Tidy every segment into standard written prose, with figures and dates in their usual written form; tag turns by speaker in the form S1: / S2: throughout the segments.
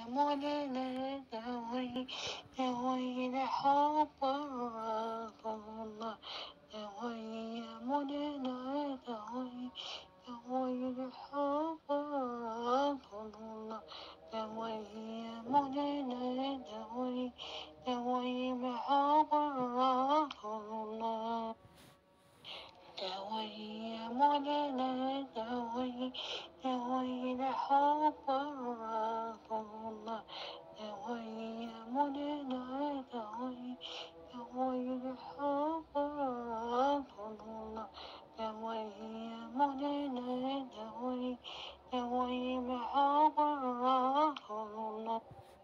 S1: مولانا داوي داوي الحب رسول الله داوي يا مولانا داوي داوي الحب رسول الله داوي يا مولانا داوي داوي الحب رسول الله داوي يا مولانا داوي داوي الحب رسول الله داوي يا مولانا داوي داوي الحب رسول الله داوي يا مولانا داوي داوي الحب رسول الله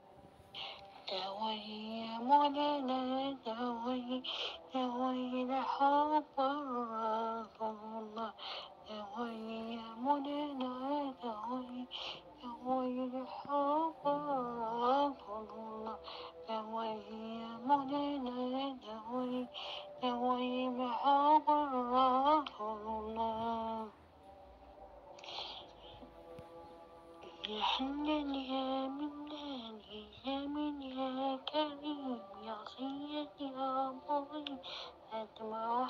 S1: داوي يا مولانا داوي داوي الحب رسول الله داوي يا مولانا داوي داوي الحب رسول الله داوي يا مولانا داوي داوي الحب رسول الله يا حنان يا منان يا من يا كريم يا سيد يا مغيث أدمع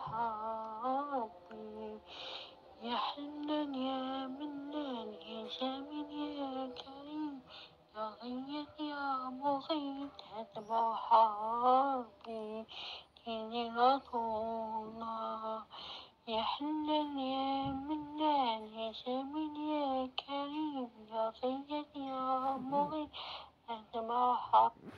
S1: حبي يا حنان يا منان يا جميل يا كريم يا غيث يا مغيث أدمع حبي ديني رسول الله يا حنان يا منان يا جميل يا كريم يا سيد يا مغيث أدمع حبي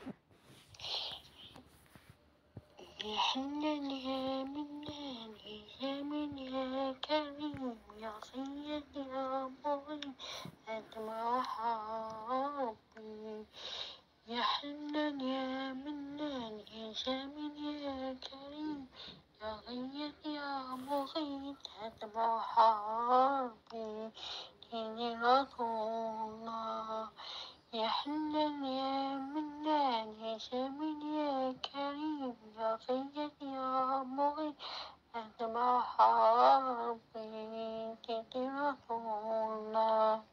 S1: يا حنان يا منان يا جميل يا كريم يا سيد يا مغيث أدمع حبي يا حنان يا منان يا جميل يا كريم يا غيث يا مغيث أدمع حبي ديني رسول الله يا حنان يا منان يا جميل يا كريم يا سيد يا مغيث أدمع حبي ديني رسول الله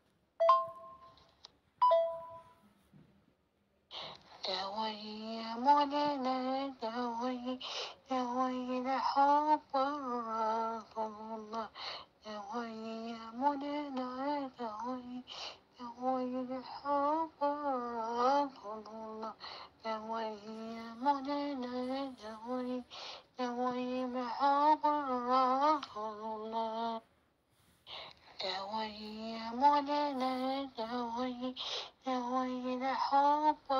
S1: داوي يا مولانا داوي داوي الحب رسول الله داوي يا مولانا داوي داوي الحب رسول الله داوي يا مولانا داوي داوي الحب رسول الله داوي يا مولانا داوي داوي الحب